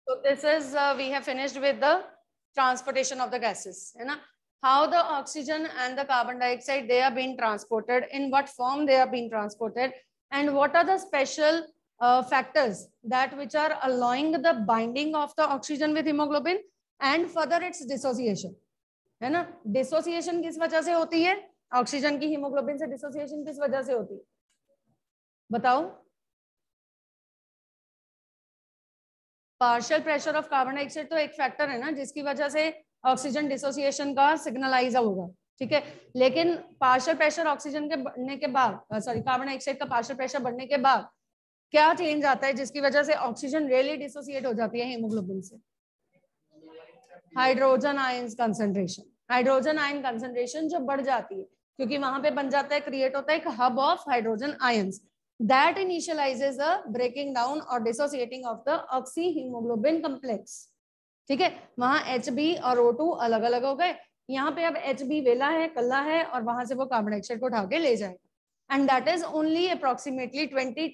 So this is we have finished with the transportation of the gases, है ना? How the oxygen and the carbon dioxide they are being transported, in what form they are being transported, and what are the special factors that which are allowing the binding of the oxygen with hemoglobin and further its dissociation, है ना? Dissociation किस वजह से होती है? Oxygen की haemoglobin से dissociation किस वजह से होती है? बताओ. Partial pressure of carbon dioxide तो एक फैक्टर है ना जिसकी वजह से ऑक्सीजन डिसोसिएशन का सिग्नलाइज होगा, ठीक है. लेकिन पार्शियल प्रेशर ऑक्सीजन के बढ़ने के बाद, सॉरी कार्बन डाइऑक्साइड का पार्शियल प्रेशर बढ़ने के बाद क्या चेंज आता है जिसकी वजह से ऑक्सीजन रियली डिसोसिएट हो जाती है हीमोग्लोबिन से? Hydrogen ions concentration. Hydrogen ion concentration जो बढ़ जाती है क्योंकि वहां पे बन जाता है, क्रिएट होता है एक hub of hydrogen ions that initializes the breaking down or dissociating of the oxyhemoglobin complex. ठीक है, वहां Hb और O2 अलग अलग हो गए, यहाँ पे अब Hb वेला है, कल्ला है, और वहां से वो कार्बन डाइऑक्साइड को उठा के ले जाएगा, and that is only approximately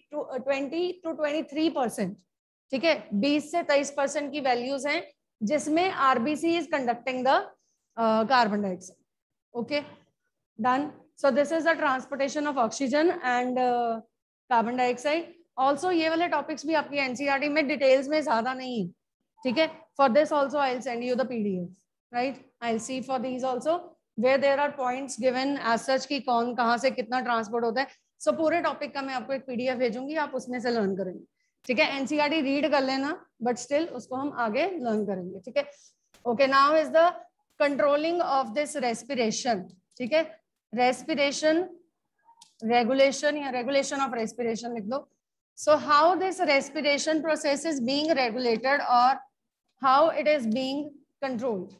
20 to 23%. ठीक है, 20 से 23% की वैल्यूज हैं जिसमें RBC is conducting the carbon dioxide. Okay, done. So this is the transportation of oxygen and carbon dioxide. Also ये वाले टॉपिक्स भी आपकी एनसीईआरटी में डिटेल्स में ज्यादा नहीं है, ठीक है. For this also I will send you the PDF, right. I will see for these also where there are points given as such कि कौन कहाँ से कितना ट्रांसपोर्ट होता है. सो पूरे टॉपिक का मैं आपको एक पीडीएफ भेजूंगी, आप उसमें से लर्न करेंगे, ठीक है. एनसीईआरटी रीड कर लेना बट स्टिल उसको हम आगे लर्न करेंगे, ठीक है. Okay, now is the controlling of this respiration, ठीक है. रेस्पिरेशन regulation या regulation of respiration लिख दो. So how this respiration process is being regulated or how it is being controlled.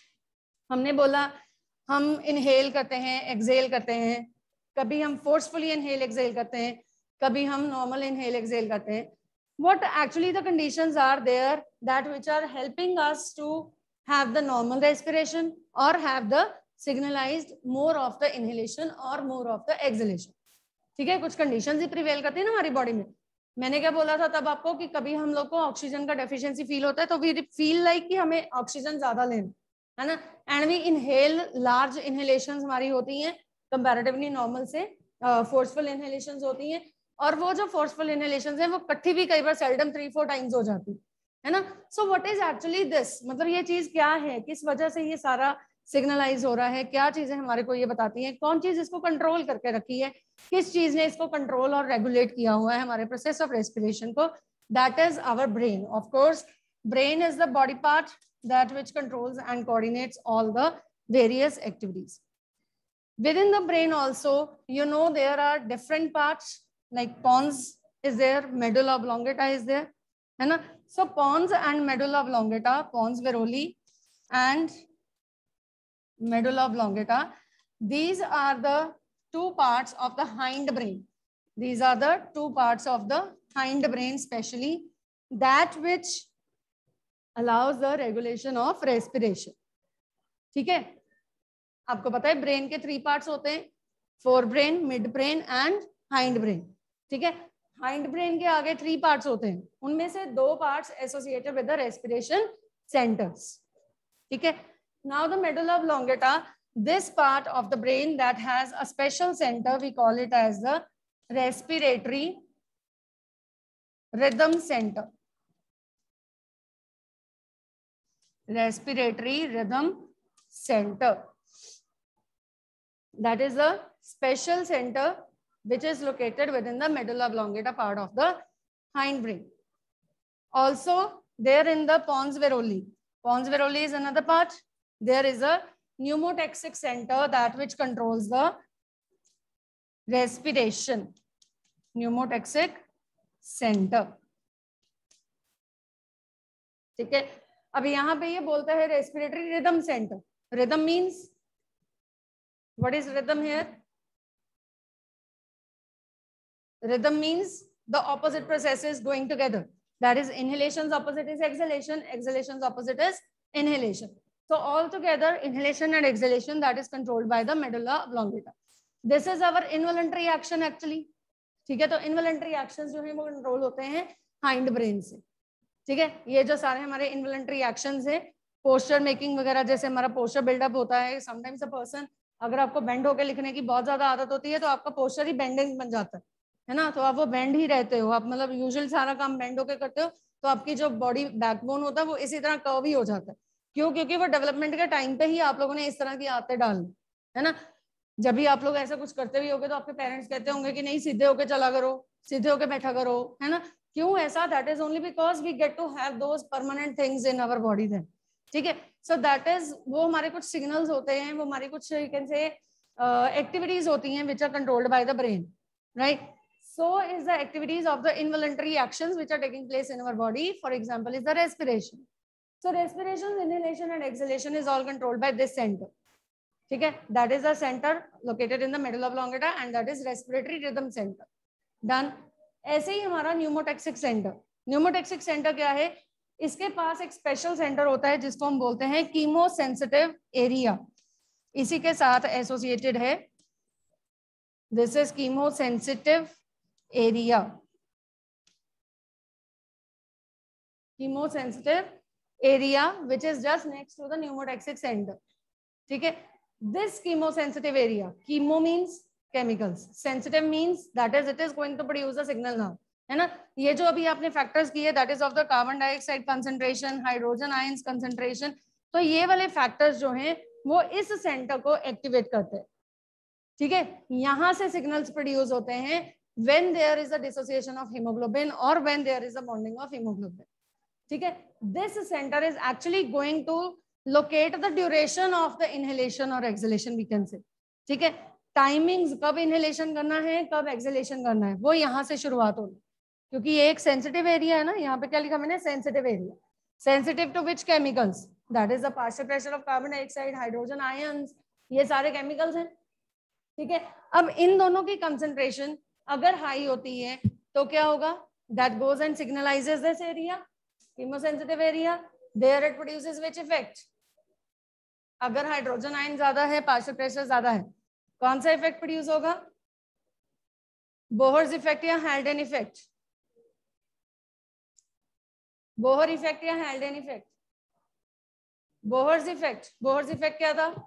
हमने बोला हम inhale करते हैं, exhale करते हैं, कभी हम forcefully inhale exhale करते हैं, कभी हम normal inhale exhale करते हैं. What actually the conditions are there that which are helping us to have the normal respiration or have the signalized more of the inhalation or more of the exhalation. ठीक है, कुछ conditions ही prevail करती है ना हमारी body में. मैंने क्या बोला था तब आपको कि कभी हम लोग को ऑक्सीजन का डेफिशिएंसी फील होता है तो वी फील लाइक कि हमें ऑक्सीजन ज्यादा लेना है ना, and we inhale, large inhalations हमारी होती हैं कंपैरेटिवली नॉर्मल से, फोर्सफुल इनहेलेशंस होती हैं, और वो जो फोर्सफुल इनहेलेशंस हैं वो इकट्ठी भी कई बार सेल्डम 3-4 टाइम्स हो जाती है ना. So what is actually this, मतलब ये चीज क्या है, किस वजह से ये सारा सिग्नलाइज हो रहा है, क्या चीजें हमारे को ये बताती हैं, कौन चीज इसको कंट्रोल करके रखी है, किस चीज ने इसको कंट्रोल और रेगुलेट किया हुआ है हमारे प्रोसेस ऑफ रेस्पिरेशन को. That is our brain. Of course brain is the body part that which controls and coordinates all the various activities. Within the brain also, you know, there are different parts like pons is there, medulla oblongata is there, है ना. So pons and medulla oblongata, pons varolii and medulla oblongata, these are the two parts of the hind brain. These are the two parts of the hind brain specially that which allows the regulation of respiration. ठीक है, आपको पता है brain के 3 parts होते हैं, fore brain, mid brain and hind brain. ठीक है, हाइंड ब्रेन के आगे 3 पार्ट्स होते हैं, उनमें से 2 parts associated with the respiration centres. ठीक है, now the medulla oblongata, this part of the brain that has a special center, we call it as the respiratory rhythm center. Respiratory rhythm center, that is a special center which is located within the medulla oblongata part of the hind brain. Also there in the pons varolii, pons varolii is another part. There is a pneumotaxic center that which controls the respiration. Pneumotaxic center. ठीक है, अब यहाँ पे ये बोलता है respiratory rhythm centre. Rhythm means, what is rhythm here? Rhythm means the opposite processes going together. That is, inhalation's opposite is exhalation, exhalation's opposite is inhalation. So all together, inhalation and exhalation, that is controlled by the medulla oblongata. This is our involuntary action actually. ठीक है, तो involuntary actions जो है वो control होते हैं hind brain से. ठीक है, ये जो सारे हमारे इनवॉलंटरी एक्शंस है, पोस्चर मेकिंग वगैरह, जैसे हमारा पोस्चर बिल्डअप होता है, समटाइम्स अ पर्सन, अगर आपको बेंड होकर लिखने की बहुत ज्यादा आदत होती है तो आपका पोस्चर ही बेंडिंग बन जाता है ना, तो आप वो बेंड ही रहते हो, आप मतलब यूजुअल सारा काम बेंड होकर करते हो, तो आपकी जो बॉडी बैकबोन होता है वो इसी तरह कर्व ही हो जाता है। क्यों? क्योंकि वो डेवलपमेंट के टाइम पे ही आप लोगों ने इस तरह की आदतें डाली, है ना। जब भी आप लोग ऐसा कुछ करते भी होगे तो आपके पेरेंट्स कहते होंगे कि नहीं सीधे होके चला करो, सीधे होके बैठा करो, है ना। क्यों ऐसा? That is only because we get to have those permanent things in our body then, ठीक है। सो दैट इज, वो हमारे कुछ सिग्नल्स होते हैं, वो हमारी कुछ यू कैन से एक्टिविटीज होती हैं which are controlled by the brain, right. So is the activities of the involuntary actions which are taking place in our body. For example, is the respiration. So respiration, inhalation and exhalation is all controlled by this center. ठीक है, that is the center located in the middle of longeta and that is respiratory rhythm center. Done. ऐसे ही हमारा pneumotaxic centre, pneumotaxic centre क्या है? इसके पास एक special centre होता है जिसको हम बोलते हैं कीमोसेंसिटिव एरिया, इसी के साथ एसोसिएटेड है। This is chemosensitive area, chemosensitive area which is just next to the pneumotaxic center, ठीक है। This chemosensitive area, chemo means chemicals, sensitive means that is it is going to produce a signal now, है ना। ये जो अभी आपने factors किए that is of the carbon dioxide concentration, hydrogen ions concentration, तो ये वाले फैक्टर्स जो हैं वो इस सेंटर को एक्टिवेट करते हैं, ठीक है। यहां से सिग्नल्स प्रोड्यूस होते हैं when there is a dissociation of hemoglobin or when there is a bonding of hemoglobin, ठीक है। this center is actually going to locate the duration of the inhalation or exhalation we can say, ठीक है। Timings, कब inhalation करना है कब exhalation करना है, वो यहाँ से शुरुआत होगी, क्योंकि ये एक सेंसिटिव एरिया है ना। यहाँ पे क्या लिखा मैंने? Sensitive area, sensitive to which chemicals? That is the partial pressure of carbon dioxide, hydrogen ions, ये सारे केमिकल्स हैं, ठीक है। अब इन दोनों की कंसंट्रेशन अगर हाई होती है तो क्या होगा? That goes and signalizes this area, chemosensitive area, there it produces which effect? अगर हाइड्रोजन आयन ज्यादा है, पार्शियल प्रेशर ज्यादा है, कौन सा इफेक्ट प्रोड्यूस होगा? बोहर्स इफेक्ट या हेल्डेन इफेक्ट? बोहर इफेक्ट या Haldane effect? Bohr's effect. Bohr's effect क्या था?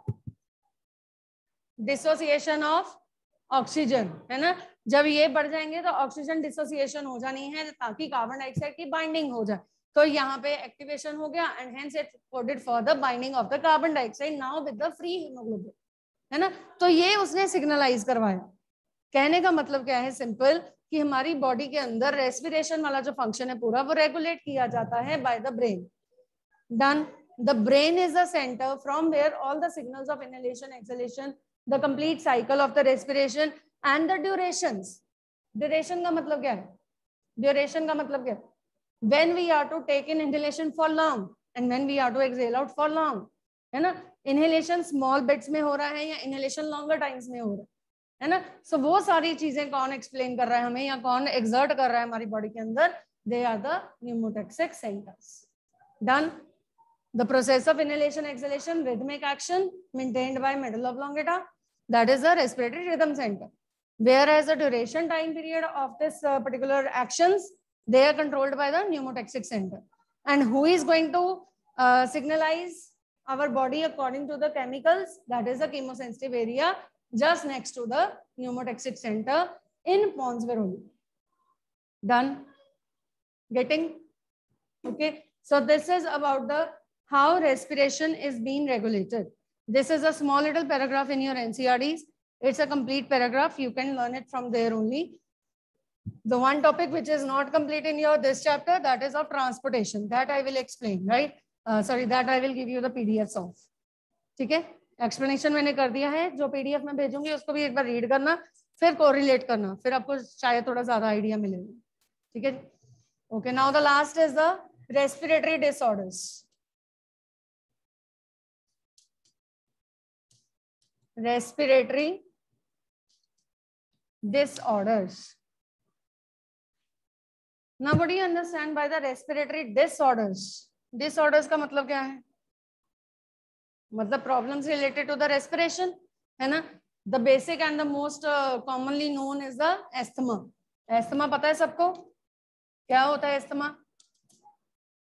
डिसोसिएशन ऑफ ऑक्सीजन, है ना। जब ये बढ़ जाएंगे तो ऑक्सीजन डिसोसिएशन हो जानी है ताकि कार्बन डाइऑक्साइड की बाइंडिंग हो जाए, तो यहाँ पे एक्टिवेशन हो गया and hence it coded for the binding of the carbon dioxide now with the free haemoglobin, है ना। तो ये उसने सिग्नलाइज करवाया। कहने का मतलब क्या है? सिंपल, कि हमारी बॉडी के अंदर रेस्पिरेशन वाला जो फंक्शन है पूरा वो रेगुलेट किया जाता है by the brain. Done. The brain is the centre from where all the signals of inhalation, exhalation, the complete cycle of the respiration and the durations. Duration का मतलब क्या है? Duration का मतलब क्या है? When we are to take in inhalation for long and when we are to exhale out for long, है ना। inhalation small bits में हो रहा है या inhalation longer times में हो रहा है ना। So वो सारी चीजें कौन explain कर रहा है हमें या कौन exert कर रहा है हमारी बॉडी के अंदर? They are the pneumotaxic centers. Done. The process of inhalation, exhalation, rhythmic action maintained by middle of longeta, that is the respiratory rhythm center. Whereas the duration time period of this particular actions, they are controlled by the pneumotaxic center. And who is going to signalize our body according to the chemicals? That is the chemosensitive area just next to the pneumotaxic center in pons varoli. Done. Getting? Okay. So this is about the how respiration is being regulated. This is a small little paragraph in your NCRTs. It's a complete paragraph. You can learn it from there only. The one topic which is not complete in your this chapter, that is of transportation. That I will explain, right? Sorry, that I will give you the PDFs of. ठीक है, explanation मैंने कर दिया है, जो PDF में भेजूंगी उसको भी एक बार रीड करना, फिर कोरिलेट करना, फिर आपको शायद थोड़ा ज्यादा आइडिया मिलेगा, ठीक है। Okay, now the last is the respiratory disorders. Respiratory disorders. Now what do you understand by the respiratory disorders? Disorders का मतलब क्या है? मतलब problems related to the respiration, है ना। The basic and the most commonly known is the asthma. Asthma पता है सबको? क्या होता है asthma?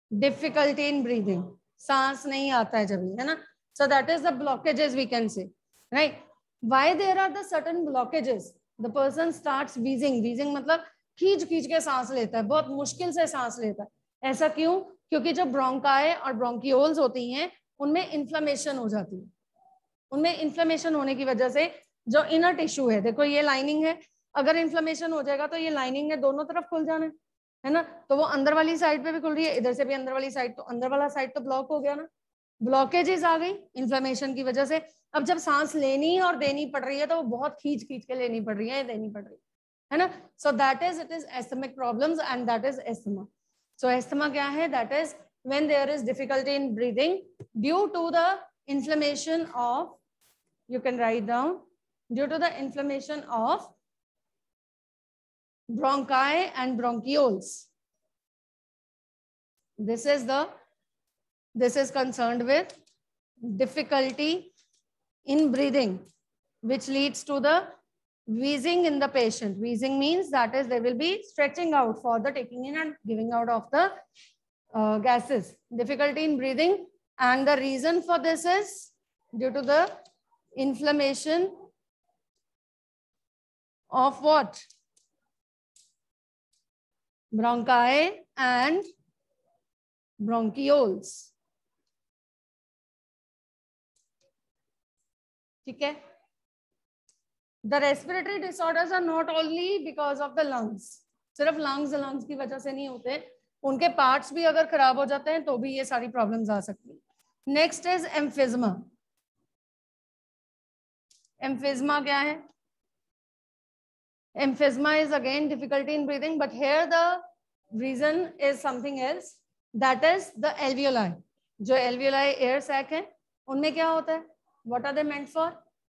डिफिकल्टी इन ब्रीदिंग, सांस नहीं आता है जब, है ना. So that is the blockages we can say, right. Why there are the certain blockages, the person starts wheezing. Wheezing मतलब खींच खींच के सांस लेता है, बहुत मुश्किल से सांस लेता है. ऐसा क्यों? क्योंकि जो ब्रोंकाई और ब्रोंकियोल्स होती हैं उनमें इन्फ्लेमेशन हो जाती है. उनमें इन्फ्लेमेशन होने की वजह से जो इनर टिश्यू है, देखो ये लाइनिंग है, अगर इन्फ्लेमेशन हो जाएगा तो ये लाइनिंग ने दोनों तरफ खुल जाना है ना. तो वो अंदर वाली साइड पे भी खुल रही है, इधर से भी अंदर वाली साइड, तो अंदर वाला साइड तो ब्लॉक हो गया ना. ब्लॉकेजेस आ गई इन्फ्लेमेशन की वजह से. अब जब सांस लेनी और देनी पड़ रही है तो वो बहुत खींच खींच के लेनी पड़ रही है, देनी पड़ रही है ना. So that is, it is asthmatic problems and that is asthma. So asthma क्या है? That is when there is difficulty in breathing due to the inflammation of, you can write down, due to the inflammation of bronchi and bronchioles. This is concerned with difficulty in breathing, which leads to the wheezing in the patient. Wheezing means that is they will be stretching out for the taking in and giving out of the gases. Difficulty in breathing, and the reason for this is due to the inflammation of what? Bronchi and bronchioles. ठीक है. The respiratory disorders are not only because of the lungs. सिर्फ lungs की वजह से नहीं होते, उनके parts भी अगर खराब हो जाते हैं तो भी ये सारी प्रॉब्लम्स आ सकती है. Next is एम्फिज्मा. एम्फिज्मा क्या है? Emphysema is again difficulty in breathing, but here the reason is something else, that is the alveoli. जो एल्वियोलाई एयर सैक है उनमें क्या होता है? What are they meant for?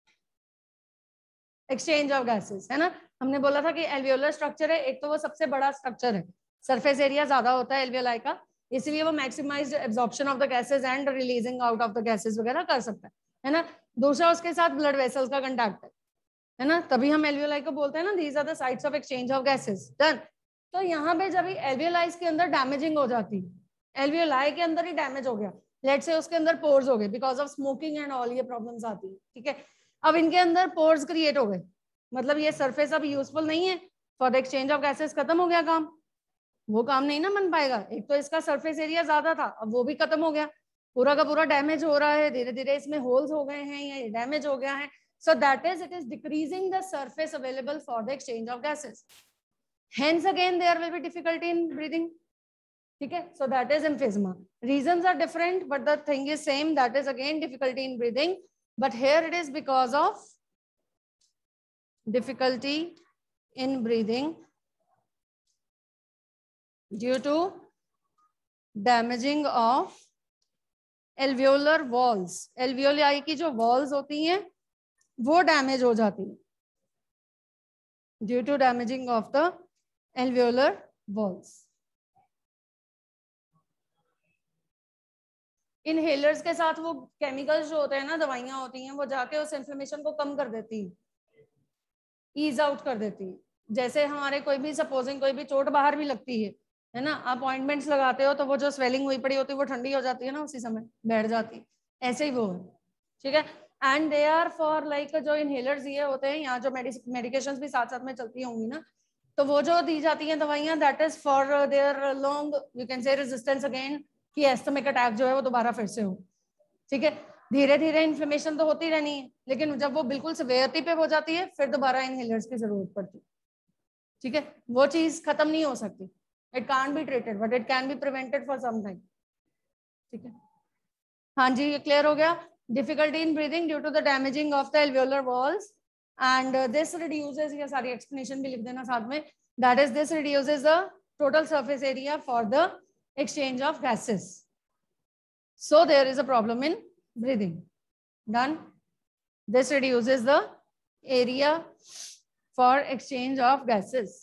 Exchange of gases, है ना. हमने बोला था कि एल्वियोलर स्ट्रक्चर है, एक तो वो सबसे बड़ा स्ट्रक्चर है, सरफेस एरिया ज्यादा होता है एल्वियोलाई का, इसलिए वो maximised absorption of the gases and releasing out of the gases वगैरह कर सकता है ना. दूसरा उसके साथ ब्लड वेसल्स का कंटैक्ट है ना, तभी हम एल्वियोलाई को बोलते हैं ना, these are the sites of exchange of gases. Done. तो यहाँ पे जब एल्वियोलाइज के अंदर डैमेजिंग हो जाती है, एल्वियोलाई के अंदर ही डैमेज हो गया, लेट से उसके अंदर पोर्स हो गए because of smoking and all, ये प्रॉब्लम्स आती है. ठीक है. अब इनके अंदर पोर्स क्रिएट हो गए, मतलब ये सरफेस अब यूजफुल नहीं है for the exchange of gases, खत्म हो गया काम. वो काम नहीं ना बन पाएगा. एक तो इसका सरफेस एरिया ज्यादा था, अब वो भी खत्म हो गया, पूरा का पूरा डैमेज हो रहा है, धीरे धीरे इसमें होल्स हो गए हैं या डैमेज हो गया है. So that is, it is decreasing the surface available for the exchange of gases, hence again there will be difficulty in breathing. ठीक है. So that is emphysema. Reasons are different but the thing is same, that is again difficulty in breathing, but here it is because of difficulty in breathing due to damaging of alveolar walls. alveoli की जो walls होती हैं वो damage हो जाती है due to damaging of the alveolar walls. Inhalers के साथ वो केमिकल्स जो होते हैं ना, दवाइयां होती हैं, वो जाके उस इन्फ्लेमेशन को कम कर देती है, ईज आउट कर देती है. जैसे हमारे कोई भी सपोजिंग कोई भी चोट बाहर भी लगती है ना, आप ऑइंटमेंट्स लगाते हो तो वो जो स्वेलिंग हुई पड़ी होती है वो ठंडी हो जाती है ना, उसी समय बैठ जाती है, ऐसे ही वो है. ठीक है. And they are for like जो इनहेलर्स ये होते हैं, यहाँ जो मेडिकेशंस भी साथ साथ में चलती होंगी ना, तो वो जो दी जाती हैं दवाइयाँ, that is for their long, you can say resistance again, कि एस्थमिक अटैक जो है वो दोबारा फिर से हो. ठीक है. धीरे धीरे इन्फ्लेमेशन तो होती रहनी है, लेकिन जब वो बिल्कुल सेवेरिटी पे हो जाती है फिर दोबारा इनहेलर्स की जरूरत पड़ती है. ठीक है. वो चीज खत्म नहीं हो सकती. It can't be treated but it can be prevented for some time. ठीक है. हाँ जी, ये क्लियर हो गया. Difficulty in breathing due to the damaging of the alveolar walls and this reduces, ये सारी एक्सप्लेनेशन भी लिख देना साथ में, that is this reduces the total surface area for the exchange of gases. So there is a problem in breathing. Done. This reduces the area for exchange of gases.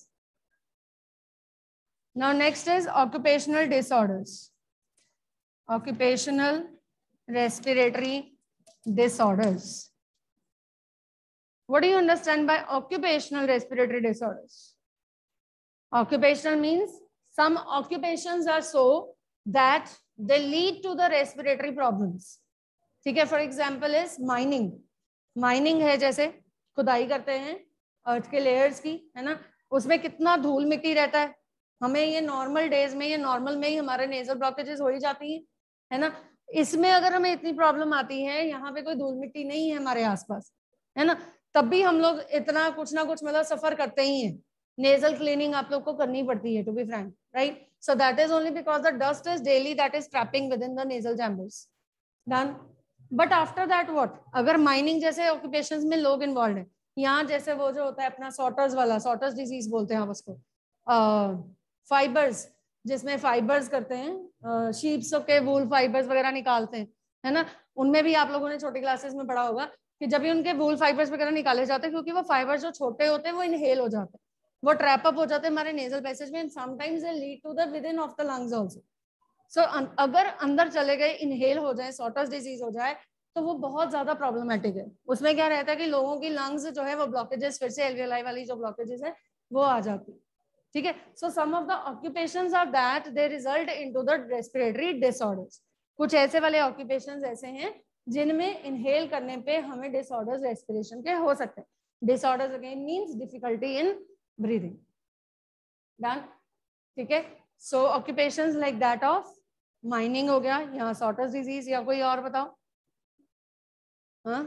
Now next is occupational disorders. Occupational respiratory disorders. What do you understand by occupational respiratory disorders? Occupational means some occupations are so that they lead to the respiratory problems. ठीक है, for example is mining. Mining है जैसे खुदाई करते हैं अर्थ के layers की, है ना, उसमें कितना धूल मिट्टी रहता है. हमें ये नॉर्मल डेज में, ये नॉर्मल में ही हमारे नेजल ब्लॉकेजेस हो ही जाती है ना. इसमें अगर हमें इतनी प्रॉब्लम आती है, यहाँ पे कोई धूल मिट्टी नहीं है हमारे आसपास, है ना, तब भी हम लोग इतना कुछ ना कुछ मतलब सफर करते ही हैं. नेजल क्लीनिंग आप लोग को करनी पड़ती है, to be frank, right. So that is only because the dust is daily that is trapping within the nasal chambers. Done. But after that what, अगर माइनिंग जैसे ऑक्यूपेशंस में लोग इन्वॉल्व है, यहाँ जैसे वो जो होता है अपना सॉटर्स वाला, सॉटर्स डिजीज बोलते हैं हम उसको, फाइबर्स, जिसमें फाइबर्स करते हैं, शीप्स के वूल फाइबर्स वगैरह निकालते हैं, है ना. उनमें भी आप लोगों ने छोटी क्लासेस में पढ़ा होगा कि जब भी उनके वूल फाइबर्स वगैरह निकाले जाते हैं, क्योंकि वो फाइबर्स जो छोटे होते हैं वो इनहेल हो जाते हैं, वो ट्रैप अप हो जाते हैं हमारे नेजल पैसेज में, and sometimes they lead to the within of the lungs also. सो अगर अंदर चले गए, इनहेल हो जाए, सॉटर्स डिजीज हो जाए, तो वो बहुत ज्यादा प्रॉब्लमेटिक है. उसमें क्या रहता है कि लोगों की लंग्स जो है वो ब्लॉकेजेस, फिर से एल्वियोलाई वाली जो ब्लॉकेजेस है वो आ जाती है. ठीक है. So some of the occupations are that they result into the respiratory disorders. कुछ ऐसे वाले ऑक्यूपेशंस ऐसे हैं जिनमें इनहेल करने पे हमें डिसऑर्डर्स रेस्पिरेशन के हो सकते हैं. Disorders again means difficulty in breathing. Done. ठीक है. So occupations like that of mining हो गया, यहाँ सॉटर्स डिजीज, या कोई और बताओ. हाँ,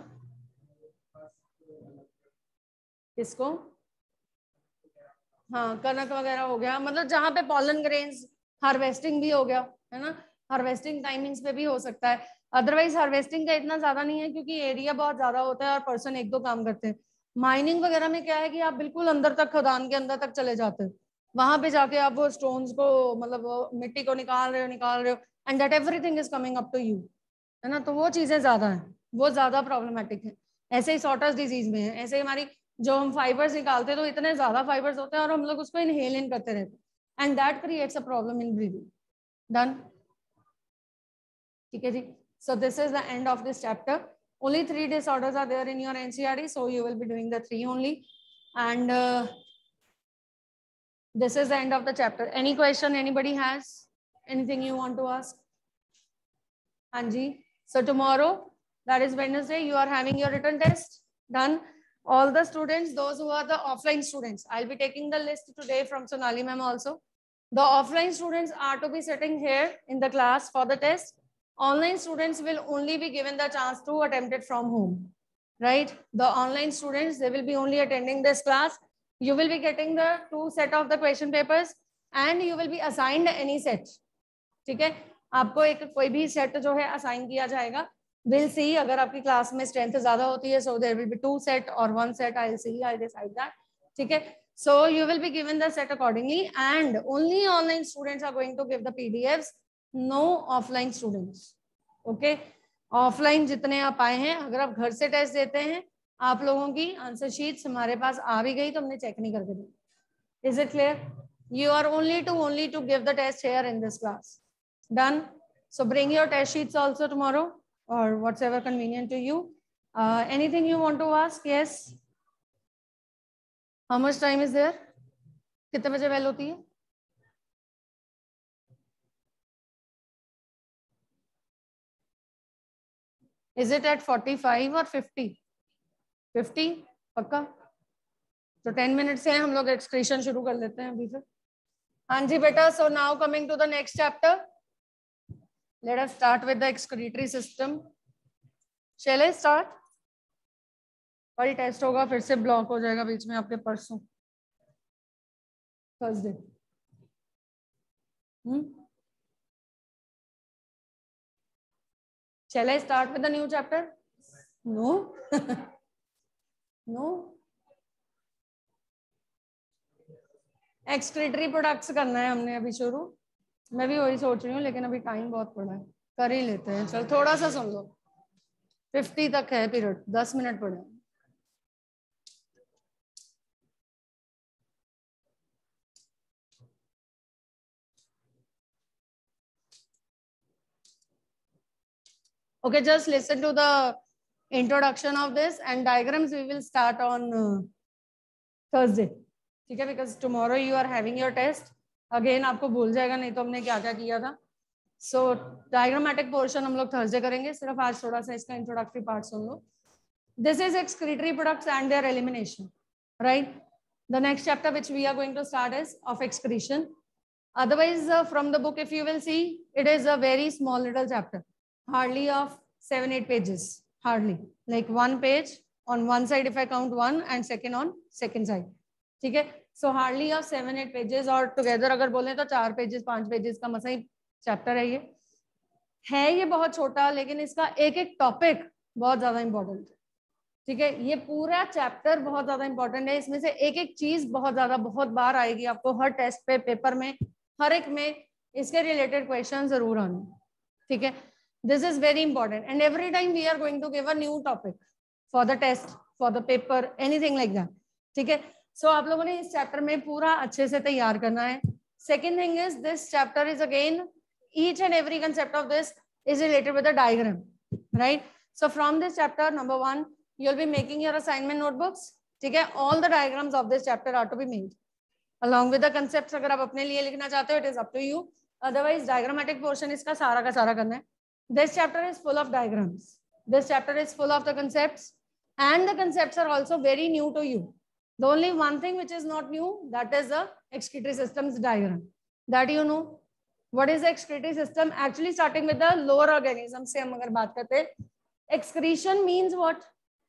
किसको? हाँ, कनक वगैरह हो गया, मतलब जहाँ पे पॉलन ग्रेन्स, हार्वेस्टिंग भी हो गया, है ना. हार्वेस्टिंग टाइमिंग्स पे भी हो सकता है. अदरवाइज हार्वेस्टिंग का इतना ज्यादा नहीं है क्योंकि एरिया बहुत ज्यादा होता है और पर्सन एक दो काम करते हैं. माइनिंग वगैरह में क्या है कि आप बिल्कुल अंदर तक, खदान के अंदर तक चले जाते हैं, वहां पे जाके आप वो स्टोन्स को, मतलब वो मिट्टी को निकाल रहे हो, and that everything is coming up to you, है ना. तो वो चीजें ज्यादा है, वो ज्यादा प्रॉब्लमेटिक है. ऐसे ही सॉटर्स डिजीज में है, ऐसे ही हमारी जो हम फाइबर्स निकालते हैं तो इतने ज्यादा फाइबर्स होते हैं और हम लोग उसको इनहेल इन करते रहते हैं, and that creates a problem in breathing. Done. ठीक है जी. So this is the end of this chapter. only 3 disorders are there in your NCERT, so you will be doing the 3 only, and this is the end of the chapter. Any question anybody has? Anything you want to ask? Anji. So tomorrow, that is Wednesday, you are having your written test. Done. All the students, those who are the offline students, I'll be taking the list today from Sonali ma'am also. The offline students are to be sitting here in the class for the test. Online students will only be given the chance to attempt it from home, right? The online students, they will be only attending this class. You will be getting the 2 set of the question papers and you will be assigned any set. ठीक है. आपको एक कोई भी set जो है assign किया जाएगा. We'll see अगर आपकी क्लास में स्ट्रेंथ ज्यादा होती है, so there will be 2 set or 1 set. I'll see, I'll decide that. ठीक है. So you will be given the set accordingly, and only online students are going to give the PDFs. No offline students. Okay. Offline जितने आप आए हैं, अगर आप घर से टेस्ट देते हैं, आप लोगों की आंसर शीट्स हमारे पास आ भी गई तो हमने चेक नहीं करके दी. Is it clear? You are only to give the test here in this class. Done. So bring your test sheets also tomorrow or whatever convenient to you. Anything you want to ask? Yes. How much time is there? कितने बजे bell होती है? Is it at 45 or 50? 50 पक्का? तो 10 minute से हम लोग excretion शुरू कर लेते हैं अभी फिर. हाँ जी बेटा. So now coming to the next chapter. Let us start with the excretory system. Shall I start? कल टेस्ट होगा, फिर से ब्लॉक हो जाएगा बीच में आपके परसों Thursday. Shall I start with the new chapter? No. No. Excretory products करना है हमने अभी शुरू. मैं भी वही सोच रही हूँ, लेकिन अभी टाइम बहुत पड़ा है, कर ही लेते हैं. चल थोड़ा सा सुन लो. 50 तक है पीरियड, 10 मिनट पड़े. Okay, just listen to the introduction of this, and diagrams we will start on Thursday. ठीक है, because tomorrow you are having your test. Again आपको भूल जाएगा, नहीं तो हमने क्या क्या किया था. सो डायग्रामेटिक पोर्शन हम लोग थर्सडे करेंगे, सिर्फ आज थोड़ा सा इसका इंट्रोडक्टरी पार्ट सुन लो. This is excretory products and their elimination, right? The next chapter which we are going to start is of excretion. Otherwise, from the book, if you will see, it is a very small little chapter, hardly of 7-8 pages, hardly like one page on one side if I count one, and second on second side. ठीक है? So hardly of 7-8 pages, और together अगर बोले तो 4 pages 5 pages का मसा ही chapter है ये बहुत छोटा, लेकिन इसका एक एक टॉपिक बहुत ज्यादा इंपॉर्टेंट है. ठीक है, ये पूरा चैप्टर बहुत ज्यादा इंपॉर्टेंट है. इसमें से एक एक चीज बहुत ज्यादा बहुत बार आएगी आपको, हर टेस्ट पे, पेपर में, हर एक में इसके रिलेटेड क्वेश्चन जरूर आने. ठीक है, this is very important and every time we are going to give a new topic for the test, for the paper, anything like that. ठीक है, सो आप लोगों ने इस चैप्टर में पूरा अच्छे से तैयार करना है. Second thing is this chapter is again, each and every concept of this is related with a diagram, right? So from this chapter, number 1, you'll be making your assignment notebooks. ठीक है, all the diagrams of this chapter are to be made along with the concepts. अगर आप अपने लिए लिखना चाहते हो, it is up to you. Otherwise, diagrammatic portion इसका सारा का सारा करना है. This chapter is full of diagrams. This chapter is full of the concepts, and the concepts are also very new to you. The only one thing which is not new, that is the excretory systems diagram. That you know. What is the excretory system? Actually, starting with the lower organisms से हम अगर बात करते हैं, excretion means what?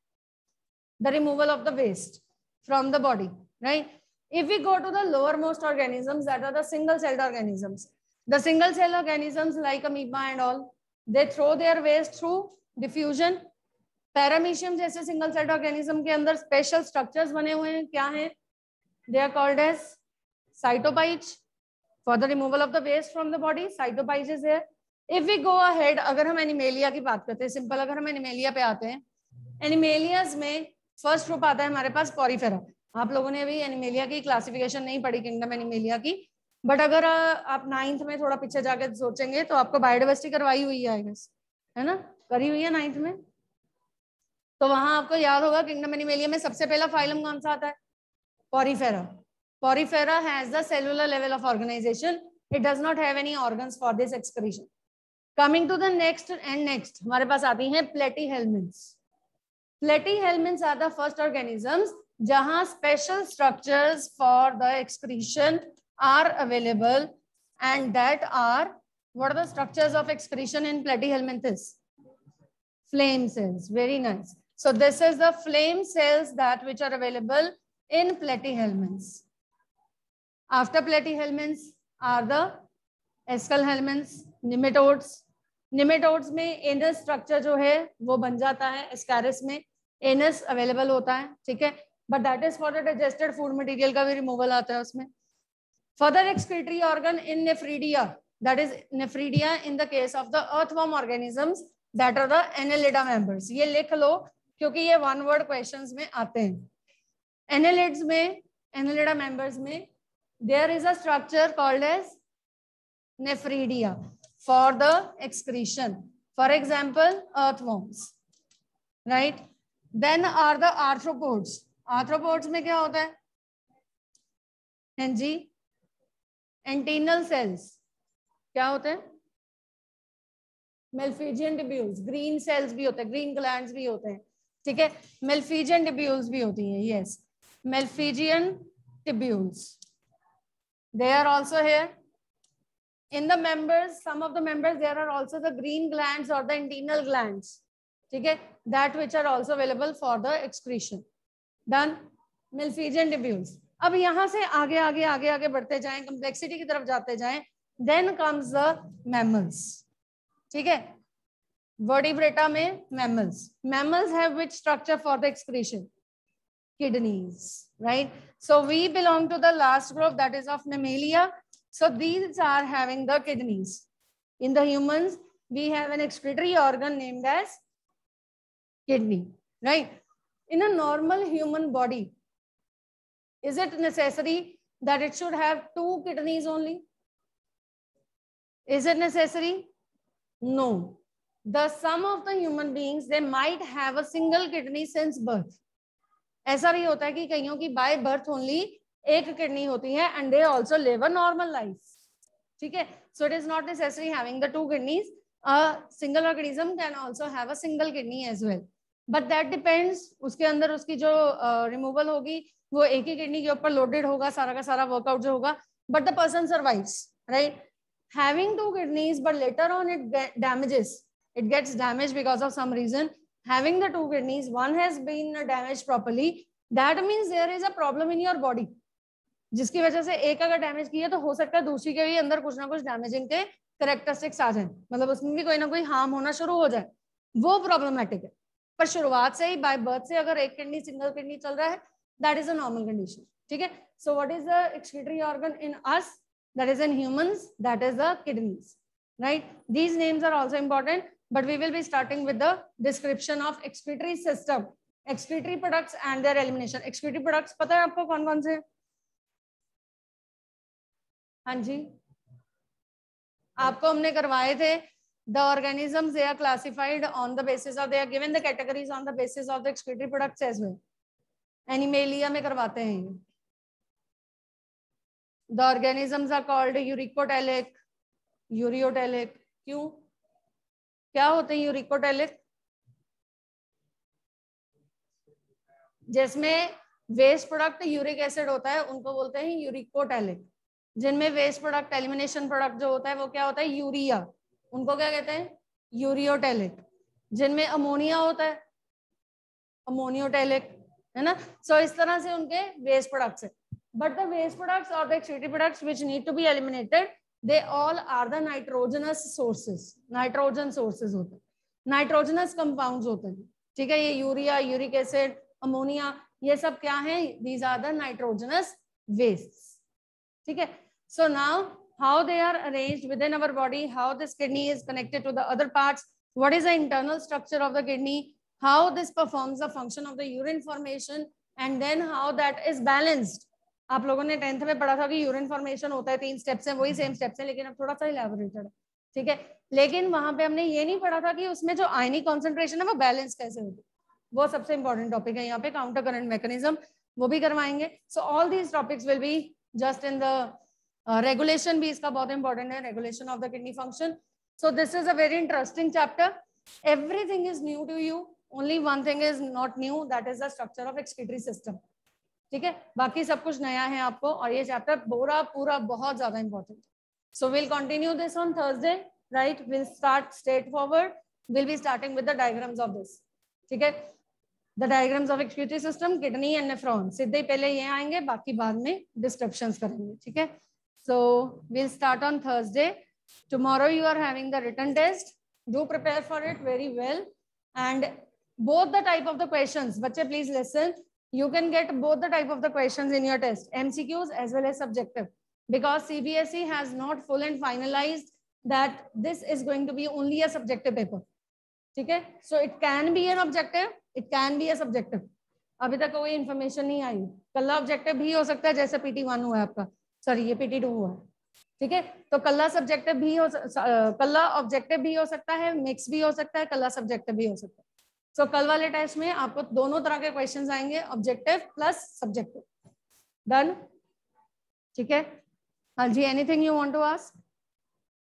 The removal of the waste from the body, right? If we go to the lowermost organisms, that are the single-celled organisms. The single-celled organisms like amoeba and all, they throw their waste through diffusion. Paramecium जैसे single-celled organism के अंदर special structures बने हुए हैं, क्या हैं? They are called as cytophytes. For the removal of the waste from the body, cytophytes is there. If we go ahead, अगर हम एनिमेलिया की बात करते हैं, सिंपल अगर हम एनिमेलिया पे आते हैं, एनिमेलियाज में फर्स्ट ग्रुप आता है हमारे पास पॉरीफेरा. आप लोगों ने अभी एनिमेलिया की क्लासिफिकेशन नहीं पढ़ी, किंगडम एनिमेलिया की, बट अगर आप 9th में थोड़ा पीछे जाके सोचेंगे तो आपको बायोडाइवर्सिटी करवाई हुई है, आई गेस, है ना, करी हुई है 9th में. तो वहां आपको याद होगा किंगडम एनिमेलिया में सबसे पहला फाइलम कौन सा आता है? Porifera. Porifera has the cellular level of organization. It does not have any organs for this excretion. Coming to the next and next, हमारे पास आती हैं platyhelminths. Platyhelminths are the first organisms जहां special structures for the excretion are available, and that are, what are the structures of excretion in platyhelminths? Flame cells. Very nice. So this is the flame cells that which are available in platyhelminths. After platyhelminths are the esculhelminths, nematodes. Nematodes में anus structure जो है वो बन जाता है, Ascaris में anus available होता है. ठीक है, but that is for the digested food material का भी रिमूवल आता है उसमें. Further excretory organ in nephridia, that is nephridia in the case of the earthworm organisms, that are the annelida members. ये लिख लो क्योंकि ये वन वर्ड क्वेश्चंस में आते हैं. एनेलिड्स में, एनेलिडा मेंबर्स में, there is a structure called as nephridia for the excretion. For example, earthworms, right? Then are the arthropods. Arthropods में क्या होता है? हैं जी, antennal cells क्या होते हैं? Malpighian tubules. Green cells भी होते हैं, green glands भी होते हैं. ठीक है, Malpighian tubules भी होती हैं. Yes, Malpighian tubules. They are also here. In the members, some of the members, there are also the green glands or the antennal glands. ठीक है, that which are also available for the excretion. Done. Malpighian tubules. अब यहाँ से आगे आगे आगे आगे बढ़ते जाएं, complexity की तरफ जाते जाएं. Then comes the mammals. ठीक है, vertebrata में mammals. Mammals have which structure for the excretion? Kidneys, right? So we belong to the last group, that is of Mammalia. So these are having the kidneys. In the humans, we have an excretory organ named as kidney, right? In a normal human body, is it necessary that it should have 2 kidneys only? Is it necessary? No. The some of the human beings, they might have a single kidney since birth. ऐसा भी होता है कि कईयों की by birth only एक kidney होती है, and they also live a normal life. ठीक है. So it is not necessary having the 2 kidneys. A single organism can also have a single kidney as well, but that depends. उसके अंदर उसकी जो removal होगी वो एक ही किडनी के ऊपर लोडेड होगा, सारा का सारा वर्कआउट जो होगा, but the person survives, right? Having 2 kidneys, but later on it gets damaged because of some reason. Having the 2 kidneys, one has been damaged properly, that means there is a problem in your body, जिसकी वजह से एक अगर damage की है तो हो सकता है दूसरी के भी अंदर कुछ ना कुछ डैमेजिंग के कैरेक्टरिस्टिक्स आ जाए, मतलब उसमें भी कोई ना कोई हार्म होना शुरू हो जाए, वो प्रॉब्लमेटिक है. पर शुरुआत से ही बाय बर्थ से अगर एक किडनी सिंगल किडनी चल रहा है, that is a normal condition. ठीक है. So what is the excretory organ in us, that is in humans, that is the kidneys, right? These names are also important, but we will be starting with the description of excretory system, excretory products and their elimination. Excretory products पता है आपको कौन कौन से? हाँ जी, आपको हमने करवाए थे. The organisms they are classified on the basis of, they are given the categories on the basis of the excretory products as well. Animalia में करवाते हैं. The organisms are called uricotelic, ureotelic. क्यों, क्या होते हैं यूरिकोटेलिक? जिसमें waste product uric acid होता है उनको बोलते हैं यूरिकोटेलिक. जिनमें वेस्ट प्रोडक्ट एलिमिनेशन प्रोडक्ट जो होता है वो क्या होता है? यूरिया. उनको क्या कहते हैं? यूरियोटेलिक. जिनमें अमोनिया होता है अमोनियोटेलिक, है ना? सो इस तरह से उनके वेस्ट प्रोडक्ट्स है. बट द वेस्ट प्रोडक्ट्स और the excretory products which need to be eliminated, they all are the nitrogenous sources. Nitrogen sources होते हैं, नाइट्रोजनस कंपाउंड्स होते हैं. ठीक है. ये यूरिया, यूरिक एसिड, अमोनिया, ये सब क्या है? These are the nitrogenous waste. ठीक है. So now how they are arranged within our body, how this kidney is connected to the other parts, what is the internal structure of the kidney, how this performs the function of the urine formation, and then how that is balanced. आप लोगों ने 10th में पढ़ा था कि urine formation होता है 3 steps हैं, वही सेम स्टेप्स हैं, लेकिन अब थोड़ा सा इलैबोरेटेड है. ठीक है. लेकिन वहां पे हमने ये नहीं पढ़ा था कि उसमें जो आयनिक कॉन्सेंट्रेशन है वो बैलेंस कैसे होगी. वो सबसे इंपॉर्टेंट टॉपिक है यहाँ पे. काउंटर करंट मैकेनिज्म वो भी करवाएंगे. So all these topics will be just in the regulation. भी इसका बहुत इंपॉर्टेंट है, regulation of the kidney function. So this is a very interesting chapter. Everything is new to you, only one thing is not new, that is the structure of excretory system. ठीक है. बाकी सब कुछ नया है आपको, और ये चैप्टर पूरा बहुत ज्यादा important. So will continue this on Thursday, right? Will start straight forward. Will be starting with the diagrams of this. ठीक है. The diagrams of excretory system, kidney and nephron, सीधे पहले ये आएंगे, बाकी बाद में डिस्क्रिप्शंस करेंगे. ठीक है. So we'll start on Thursday. Tomorrow you are having the written test. Do prepare for it very well. And both the type of the questions, bache please listen. You can get both the type of the questions in your test, MCQs as well as subjective, because CBSE has not full and finalized that this is going to be only a subjective paper. ठीक है. So it can be an objective, it can be a subjective. अभी तक कोई information नहीं आई. कल objective भी हो सकता है, जैसे PT1 हुआ है आपका, सॉरी ये PT2 हुआ. ठीक है. तो कल्ला सब्जेक्टिव भी हो, कल्ला ऑब्जेक्टिव भी हो सकता है, मिक्स भी हो सकता है, कल्ला सब्जेक्टिव भी हो सकता है. सो कल वाले टेस्ट में आपको दोनों तरह के क्वेश्चंस आएंगे, ऑब्जेक्टिव प्लस सब्जेक्टिव. डन. ठीक है. हाँ जी, anything you want to ask?